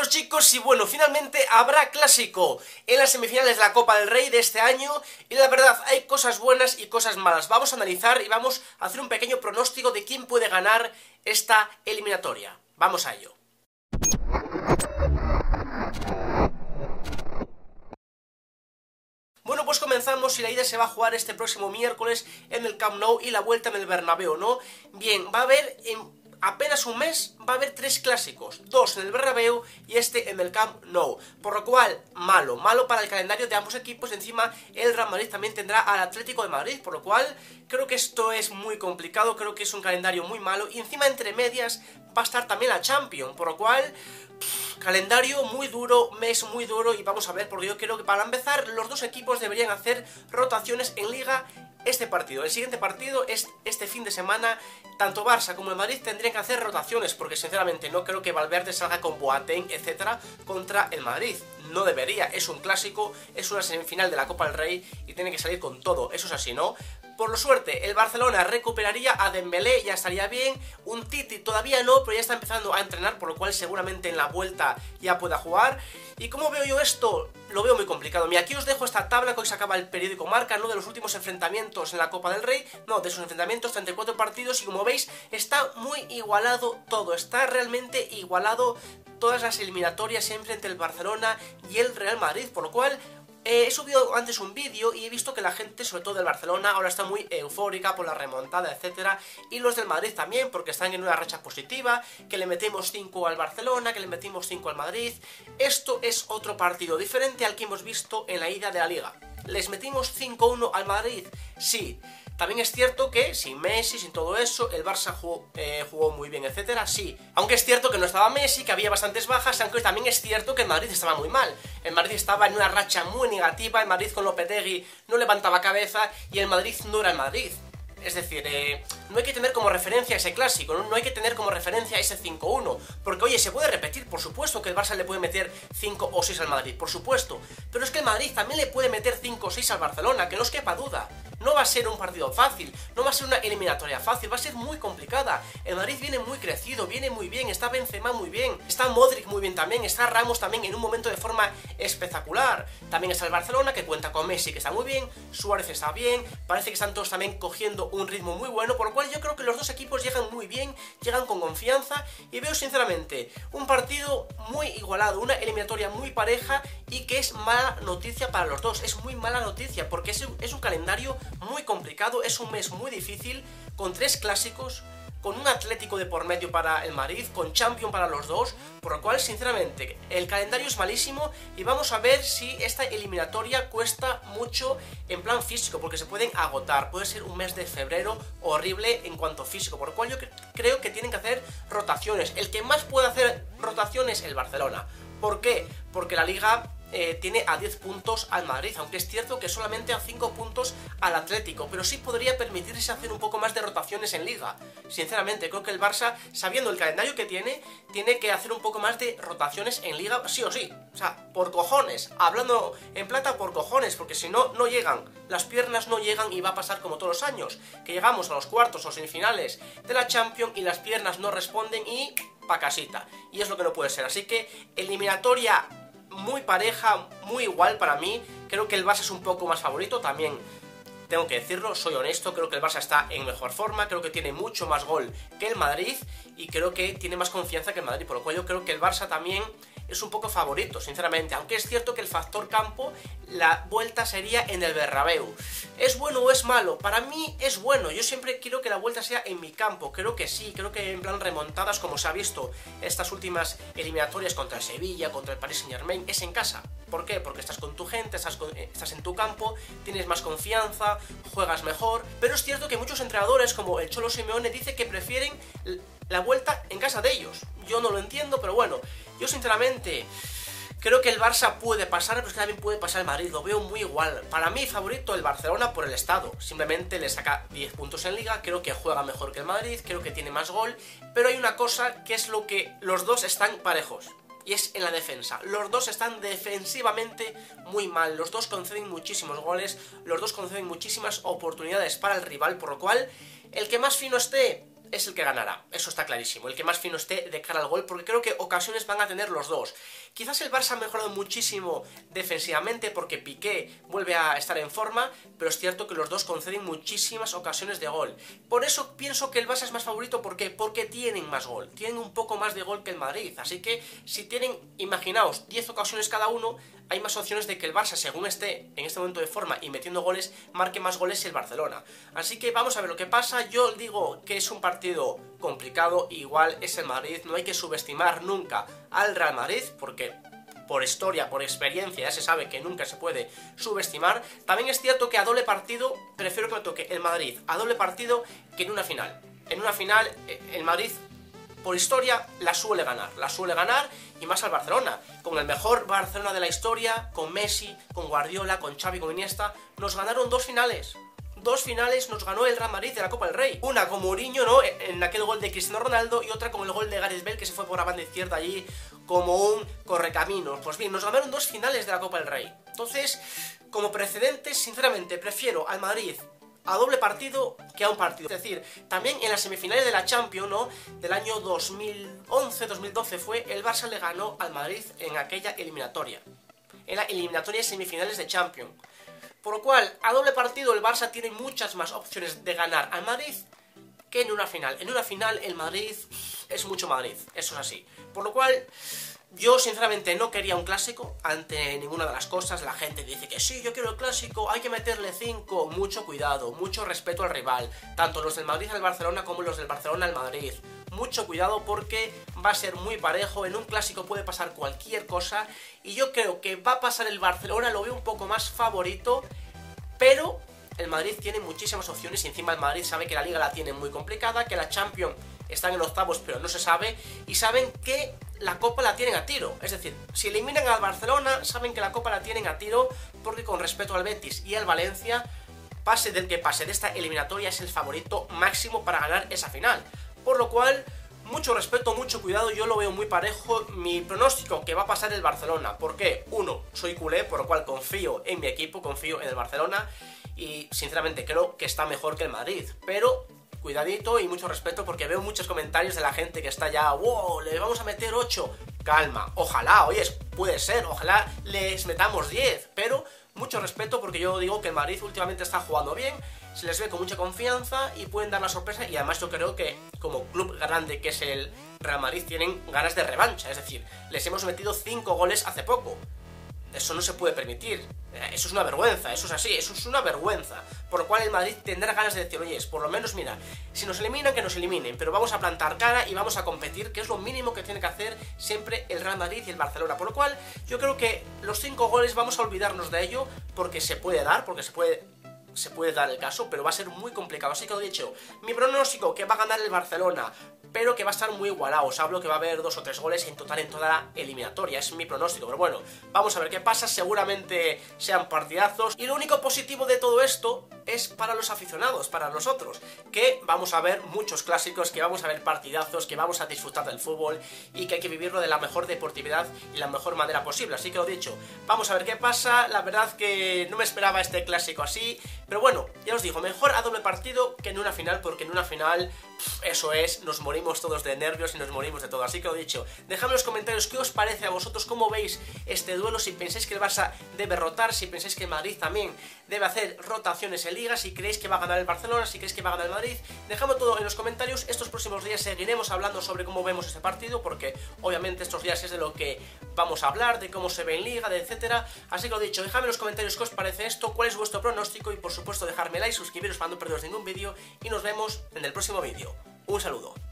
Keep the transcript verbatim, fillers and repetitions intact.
todos, chicos, y bueno, finalmente habrá clásico en las semifinales de la Copa del Rey de este año. Y la verdad, hay cosas buenas y cosas malas. Vamos a analizar y vamos a hacer un pequeño pronóstico de quién puede ganar esta eliminatoria. Vamos a ello. Bueno, pues comenzamos y la ida se va a jugar este próximo miércoles en el Camp Nou y la vuelta en el Bernabéu, ¿no? Bien, va a haber en apenas un mes, va a haber tres clásicos, dos en el Bernabéu y este en el Camp Nou, por lo cual, malo, malo para el calendario de ambos equipos. Encima el Real Madrid también tendrá al Atlético de Madrid, por lo cual creo que esto es muy complicado, creo que es un calendario muy malo, y encima entre medias va a estar también la Champions, por lo cual pff, calendario muy duro, mes muy duro. Y vamos a ver, porque yo creo que para empezar los dos equipos deberían hacer rotaciones en Liga este partido. El siguiente partido es este fin de semana. Tanto Barça como el Madrid tendrían que hacer rotaciones, porque sinceramente no creo que Valverde salga con Boateng, etcétera, contra el Madrid. No debería, es un clásico, es una semifinal de la Copa del Rey y tiene que salir con todo, eso es así, ¿no? Por lo suerte, el Barcelona recuperaría a Dembélé, ya estaría bien. Un Titi todavía no, pero ya está empezando a entrenar, por lo cual seguramente en la vuelta ya pueda jugar. ¿Y cómo veo yo esto? Lo veo muy complicado. Mira, aquí os dejo esta tabla que hoy sacaba el periódico Marca, no de los últimos enfrentamientos en la Copa del Rey, no, de sus enfrentamientos, treinta y cuatro partidos, y como veis, está muy igualado todo, está realmente igualado todas las eliminatorias siempre entre el Barcelona y el Real Madrid, por lo cual Eh, he subido antes un vídeo y he visto que la gente, sobre todo del Barcelona, ahora está muy eufórica por la remontada, etcétera. Y los del Madrid también, porque están en una racha positiva, que le metemos cinco al Barcelona, que le metimos cinco al Madrid. Esto es otro partido diferente al que hemos visto en la ida de la Liga. ¿Les metimos cinco uno al Madrid? Sí. También es cierto que sin Messi, sin todo eso, el Barça jugó, eh, jugó muy bien, etcétera, sí. Aunque es cierto que no estaba Messi, que había bastantes bajas, aunque también es cierto que el Madrid estaba muy mal. El Madrid estaba en una racha muy negativa, el Madrid con Lopetegui no levantaba cabeza y el Madrid no era el Madrid. Es decir, eh, no hay que tener como referencia ese clásico, ¿no? No hay que tener como referencia ese cinco uno, porque oye, se puede repetir, por supuesto que el Barça le puede meter cinco o seis al Madrid, por supuesto, pero es que el Madrid también le puede meter cinco o seis al Barcelona, que no os quepa duda. No va a ser un partido fácil, no va a ser una eliminatoria fácil, va a ser muy complicada. El Madrid viene muy crecido, viene muy bien, está Benzema muy bien, está Modric muy bien también, está Ramos también en un momento de forma espectacular. También está el Barcelona, que cuenta con Messi, que está muy bien, Suárez está bien, parece que están todos también cogiendo un ritmo muy bueno, por lo cual yo creo que los dos equipos llegan muy bien, llegan con confianza, y veo sinceramente un partido muy igualado, una eliminatoria muy pareja, y que es mala noticia para los dos, es muy mala noticia, porque es un, es un calendario muy complicado, es un mes muy difícil, con tres clásicos, con un Atlético de por medio para el Madrid, con Champions para los dos, por lo cual sinceramente el calendario es malísimo. Y vamos a ver si esta eliminatoria cuesta mucho en plan físico, porque se pueden agotar, puede ser un mes de febrero horrible en cuanto a físico, por lo cual yo creo que tienen que hacer rotaciones. El que más puede hacer rotaciones es el Barcelona. ¿Por qué? Porque la Liga Eh, tiene a diez puntos al Madrid, aunque es cierto que solamente a cinco puntos al Atlético, pero sí podría permitirse hacer un poco más de rotaciones en Liga. Sinceramente, creo que el Barça, sabiendo el calendario que tiene, tiene que hacer un poco más de rotaciones en Liga, sí o sí. O sea, por cojones, hablando en plata, por cojones, porque si no, no llegan, las piernas no llegan, y va a pasar como todos los años, que llegamos a los cuartos o semifinales de la Champions y las piernas no responden y pa' casita. Y es lo que no puede ser, así que eliminatoria muy pareja, muy igual para mí. Creo que el Barça es un poco más favorito, también tengo que decirlo, soy honesto, creo que el Barça está en mejor forma, creo que tiene mucho más gol que el Madrid y creo que tiene más confianza que el Madrid, por lo cual yo creo que el Barça también es un poco favorito, sinceramente, aunque es cierto que el factor campo, la vuelta sería en el Bernabéu. ¿Es bueno o es malo? Para mí es bueno, yo siempre quiero que la vuelta sea en mi campo, creo que sí, creo que en plan remontadas, como se ha visto estas últimas eliminatorias contra el Sevilla, contra el Paris Saint-Germain, es en casa. ¿Por qué? Porque estás con tu gente, estás, con, estás en tu campo, tienes más confianza, juegas mejor, pero es cierto que muchos entrenadores, como el Cholo Simeone, dice que prefieren la vuelta en casa de ellos. Yo no lo entiendo, pero bueno, yo sinceramente creo que el Barça puede pasar, pero es que también puede pasar el Madrid, lo veo muy igual. Para mí favorito el Barcelona por el estado, simplemente le saca diez puntos en Liga, creo que juega mejor que el Madrid, creo que tiene más gol, pero hay una cosa que es lo que los dos están parejos, y es en la defensa. Los dos están defensivamente muy mal, los dos conceden muchísimos goles, los dos conceden muchísimas oportunidades para el rival, por lo cual el que más fino esté es el que ganará, eso está clarísimo, el que más fino esté de cara al gol, porque creo que ocasiones van a tener los dos. Quizás el Barça ha mejorado muchísimo defensivamente porque Piqué vuelve a estar en forma, pero es cierto que los dos conceden muchísimas ocasiones de gol. Por eso pienso que el Barça es más favorito, ¿por qué? Porque tienen más gol, tienen un poco más de gol que el Madrid, así que si tienen, imaginaos, diez ocasiones cada uno, hay más opciones de que el Barça, según esté en este momento de forma y metiendo goles, marque más goles que el Barcelona. Así que vamos a ver lo que pasa. Yo digo que es un partido complicado, igual es el Madrid, no hay que subestimar nunca al Real Madrid, porque por historia, por experiencia, ya se sabe que nunca se puede subestimar. También es cierto que a doble partido, prefiero que me toque el Madrid a doble partido que en una final. En una final, el Madrid, por historia, la suele ganar, la suele ganar, y más al Barcelona, con el mejor Barcelona de la historia, con Messi, con Guardiola, con Xavi, con Iniesta, nos ganaron dos finales. Dos finales nos ganó el Real Madrid de la Copa del Rey. Una con Mourinho, ¿no?, en aquel gol de Cristiano Ronaldo, y otra con el gol de Gareth Bale, que se fue por la banda izquierda allí como un correcaminos. Pues bien, nos ganaron dos finales de la Copa del Rey. Entonces, como precedentes, sinceramente, prefiero al Madrid a doble partido que a un partido. Es decir, también en las semifinales de la Champions, ¿no?, del año dos mil once dos mil doce fue, el Barça le ganó al Madrid en aquella eliminatoria. En la eliminatoria de semifinales de Champions. Por lo cual, a doble partido el Barça tiene muchas más opciones de ganar al Madrid que en una final. En una final el Madrid es mucho Madrid, eso es así. Por lo cual, yo sinceramente no quería un clásico ante ninguna de las cosas. La gente dice que sí, yo quiero el clásico, hay que meterle cinco. Mucho cuidado, mucho respeto al rival, tanto los del Madrid al Barcelona como los del Barcelona al Madrid. Mucho cuidado porque va a ser muy parejo, en un clásico puede pasar cualquier cosa, y yo creo que va a pasar el Barcelona, lo veo un poco más favorito, pero el Madrid tiene muchísimas opciones, y encima el Madrid sabe que la Liga la tiene muy complicada, que la Champions están en octavos pero no se sabe, y saben que la Copa la tienen a tiro. Es decir, si eliminan al Barcelona, saben que la Copa la tienen a tiro, porque con respecto al Betis y al Valencia, pase del que pase de esta eliminatoria, es el favorito máximo para ganar esa final. Por lo cual, mucho respeto, mucho cuidado, yo lo veo muy parejo. Mi pronóstico, que va a pasar el Barcelona. ¿Por qué? Uno, soy culé, por lo cual confío en mi equipo, confío en el Barcelona, y sinceramente creo que está mejor que el Madrid. Pero cuidadito y mucho respeto, porque veo muchos comentarios de la gente que está ya, wow, le vamos a meter ocho. Calma, ojalá, oye, puede ser, ojalá les metamos diez, pero mucho respeto, porque yo digo que el Madrid últimamente está jugando bien, se les ve con mucha confianza y pueden dar la sorpresa, y además yo creo que como club grande que es el Real Madrid tienen ganas de revancha. Es decir, les hemos metido cinco goles hace poco. Eso no se puede permitir, eso es una vergüenza, eso es así, eso es una vergüenza. Por lo cual el Madrid tendrá ganas de decir, oye, por lo menos mira, si nos eliminan, que nos eliminen, pero vamos a plantar cara y vamos a competir, que es lo mínimo que tiene que hacer siempre el Real Madrid y el Barcelona. Por lo cual yo creo que los cinco goles vamos a olvidarnos de ello, porque se puede dar, porque se puede... se puede dar el caso, pero va a ser muy complicado. Así que lo he dicho, mi pronóstico, que va a ganar el Barcelona, pero que va a estar muy igualado. Os hablo que va a haber dos o tres goles en total en toda la eliminatoria, es mi pronóstico. Pero bueno, vamos a ver qué pasa, seguramente sean partidazos. Y lo único positivo de todo esto es para los aficionados, para nosotros, que vamos a ver muchos clásicos, que vamos a ver partidazos, que vamos a disfrutar del fútbol, y que hay que vivirlo de la mejor deportividad y la mejor manera posible. Así que lo dicho, vamos a ver qué pasa. La verdad que no me esperaba este clásico así, pero bueno, ya os digo, mejor a doble partido que en una final, porque en una final, pff, eso es, nos morimos todos de nervios y nos morimos de todo. Así que lo dicho, dejadme en los comentarios qué os parece a vosotros, cómo veis este duelo, si pensáis que el Barça debe rotar, si pensáis que el Madrid también debe hacer rotaciones en Liga, si creéis que va a ganar el Barcelona, si creéis que va a ganar el Madrid. Dejadme todo en los comentarios. Estos próximos días seguiremos hablando sobre cómo vemos este partido, porque obviamente estos días es de lo que vamos a hablar, de cómo se ve en Liga, de etcétera. Así que lo dicho, dejadme en los comentarios qué os parece esto, cuál es vuestro pronóstico, y por supuesto dejarme like, suscribiros para no perderos ningún vídeo, y nos vemos en el próximo vídeo. Un saludo.